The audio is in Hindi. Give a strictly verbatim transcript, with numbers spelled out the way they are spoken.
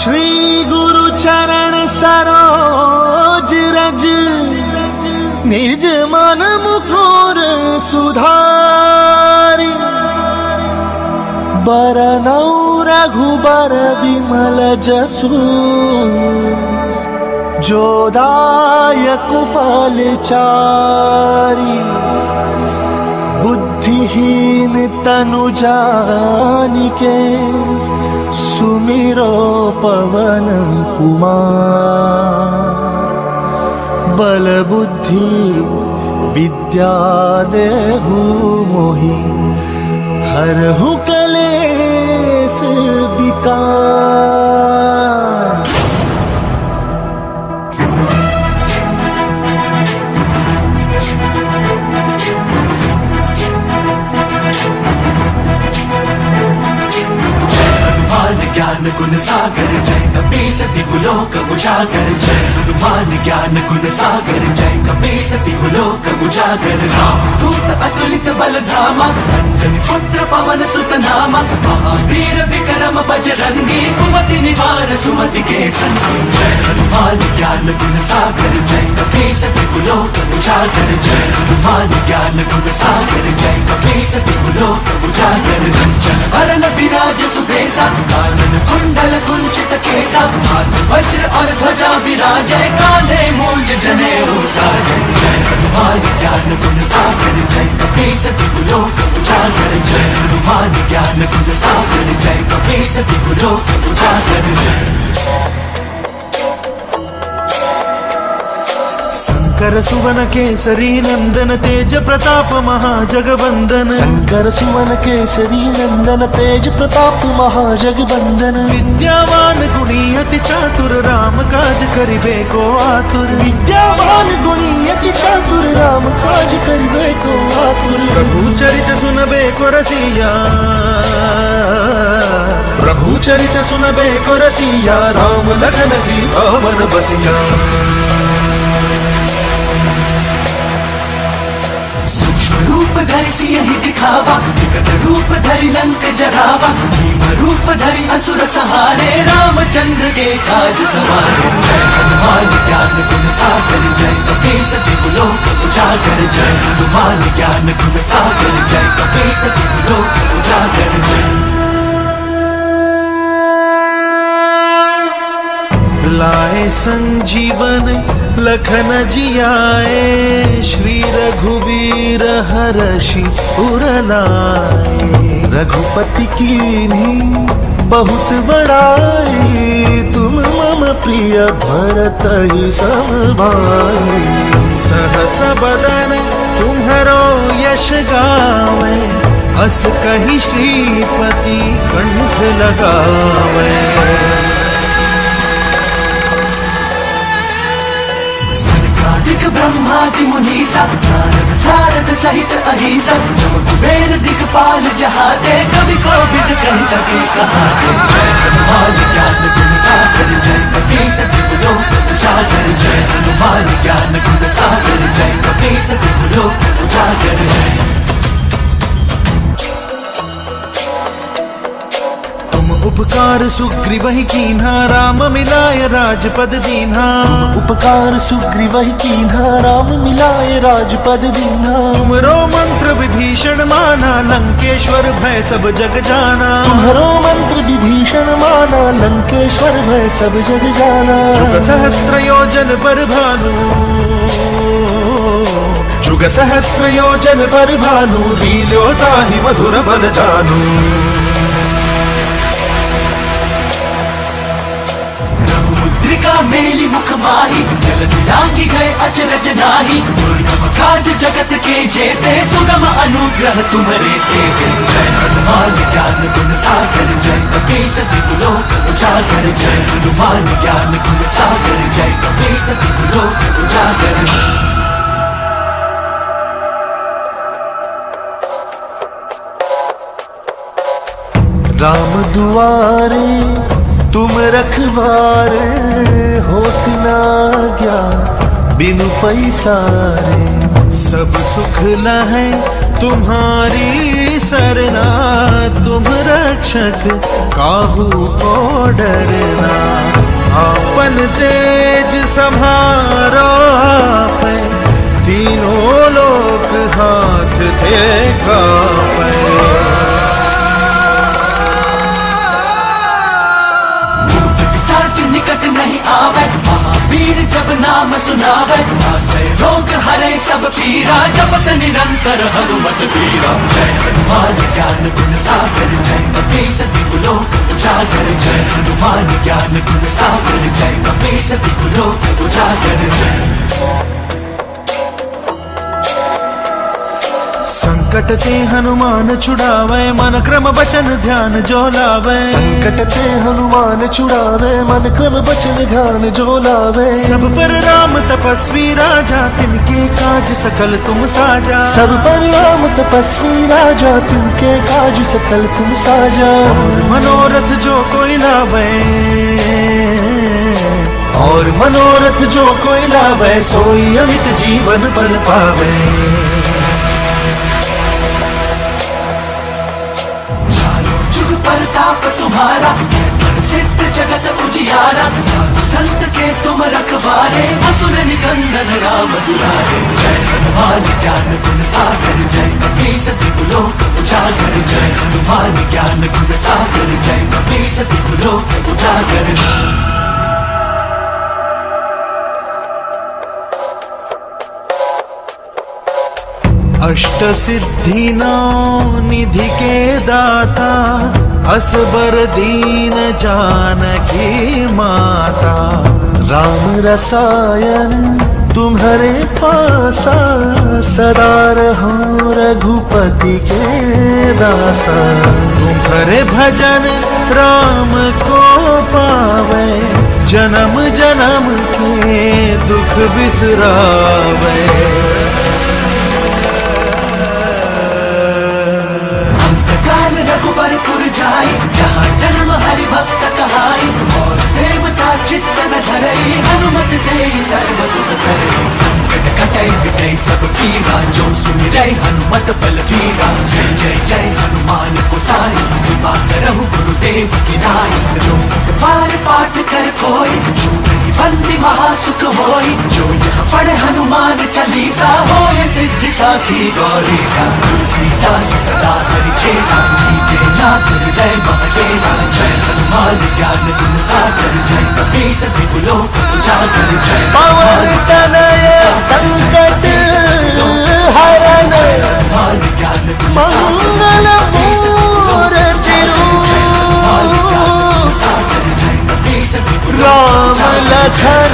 श्री गुरु चरण सरोज रज, निज मन मुकुर सुधारी। बरनौ रघुबर विमल जसु, जो दायक फलचारी। बुद्धिहीन तनु जानिके, सुमिरो पवन कुमार। बल बुद्धि विद्या देहु मोहि, हरहु कलेस विकार। ज्ञान गुण सागर जय कपीस तिहुलोक उजागर। जय हनुमान ज्ञान गुण सागर जय कपीस तिहुलोक उजागर। दूत अतुलित बल धामा, अंजनी पुत्र पवन सुत नामा। महावीर विक्रम बजरंगी, कुमति निवार सुमति के संगी। जय हनुमान ज्ञान गुण सागर जय कपीस तिहुलोक उजागर। जय हनुमान ज्ञान गुण सागर जय कपीस तिहुलोक उजागर। कंचन वरन विराज सुबेसा, कुंडल कुंचित केसा। हाथ वज्र और ध्वजा विराजे, कांधे मूंज जनेऊ साजे। जय हनुमान ज्ञान गुण सागर जय कपीस तिहुलोक उजागर। जय हनुमान ज्ञान गुण सागर जय कपीस तिहुलोक उजागर। शंकर सुवन केसरी नंदन, तेज प्रताप महाजगवंदन। शंकर सुवन केसरी नंदन, तेज प्रताप महाजगवंदन। विद्यावान गुणी अति चातुर, राम काज करिबे को आतुर। विद्यावान गुणी अति चातुर, राम काज करिबे को आतुर। प्रभु चरित सुनबे को रसिया, प्रभु चरित सुनबे को रसिया। राम लखन सीता मन बसिया। रूप धरि सियहि दिखावा, विकट रूप धरि लंक जरावा। भीम रूप धरि असुर सहारे, रामचंद्र के काज सवारे। जय हनुमान ज्ञान गुण सागर जय कपीस तिहुलोक उजागर। जय हनुमान ज्ञान गुण सागर जय कपीस तिहुलोक उजागर। जय लाए संजीवन लखन जियाए, श्री रघुवीर हरषि उर लाए। रघुपति कीन्ही बहुत बड़ाई, तुम मम प्रिय भरत ही सम भाई। सहस बदन तुम्हरो यश गावे, अस कहि श्रीपति कंठ लगावे। ब्रह्मादि मुनीसा, नारद सारद सहित अहिसा। जो कुबेर दिखपाल जहाते, कवि कोविद कह सके कहाते। जय हनुमान ज्ञान गुण सागर जय कपीस तिहुलोक उजागर। जय हनुमान ज्ञान गुण सागर जय कपीस तिहुलोक उजागर। जय उपकार सुग्रीवहि कीन्हा, राम मिलाय राजपद दीन्हा। उपकार सुग्रीवहि कीन्हा, राम मिलाय राजपद दीन्हा। तुमरो मंत्र विभीषण माना, लंकेश्वर भय सब जग जाना। तुम्हारो मंत्र विभीषण माना, लंकेश्वर भय सब जग जाना। जुग सहस्त्र योजन पर भानु, जुग सहस्त्र योजन पर भानु। लील्यो ताहि मधुर बल जानु। मेली मुख माही, जलधि लांघि गए अचरज नाही। दुर्गम काज जगत के जेते, सुगम अनुग्रह तुम्हारे तेते। जय हनुमान ज्ञान गुण सागर जय कपीस तिहुलोक उजागर। जय हनुमान ज्ञान गुण सागर जय कपीस तिहुलोक उजागर। राम दुआरे तुम रखवारे, होत ना ज्ञान बिनु पैसारे। सब सुख लहै तुम्हारी सरना तुम रक्षक काहू को डरना। आपन तेज संहारो आपे तीनों लोक हाथ देखा पे। निकट नहीं आवे महावीर जब नाम सुनावे। नासे रोग हरे सब पीरा जपत निरंतर हनुमत वीरा। जय हनुमान ज्ञान गुण सागर जय कपीस तिहु लोक उजागर। जय हनुमान ज्ञान गुण सागर जय कपीस तिहु लोक उजागर। जय संकट ते हनुमान छुड़ावे मन क्रम बचन ध्यान जो लावे। संकट ते हनुमान छुड़ावे मन क्रम बचन ध्यान जो लावे। सब पर राम तपस्वी राजा तिनके काज सकल तुम साजा। सब पर राम तपस्वी राजा तिनके काज सकल तुम साजा। और मनोरथ जो कोई लावे और मनोरथ जो कोई लावे सोई अमित जीवन बल पावे। प्रताप तुम्हारा सिद्ध जगत उजियारा। साधु संत के तुम रखवारे असुर निकंदन राम दुलारे। जय हनुमान ज्ञान गुण सागर जय कपीस तिहु लोक उजागर। जय हनुमान ज्ञान गुण सागर जय कपीस तिहु लोक उजागर। अष्ट सिद्धि नौ निधि के दाता असबर दीन जानकी माता। राम रसायन तुम्हारे पासा सदा रहो रघुपति के दासा। तुम्हारे भजन राम को पावे जन्म जन्म के दुख बिसरावे। रघुबरपुर जाई जहाँ जन्म हरि भक्त कहाई। और देवता चित्त न धरई हनुमत से सर्व सुख करे। संकट कटे मिटे सब पीरा जो सुमिरै हनुमत बल वीरा। जय जय जय हनुमान गोसाई कृपा करहु गुरुदेव की नाई। जो सत बार पाठ कर कोई छूटहि बंदी महासुख होई। जो यह पढ़े हनुमान चालीसा होय सिद्धि साखी गौरीसा। तुलसीदास सदा हरि चेता जय नाथ हृदय महडेरा। जय हनुमान ज्ञान गुण सागर जय कपीस तिहु लोक उजागर। जय पवन तनय संकट हरण मंगल मूर्ति रूप। राम लखन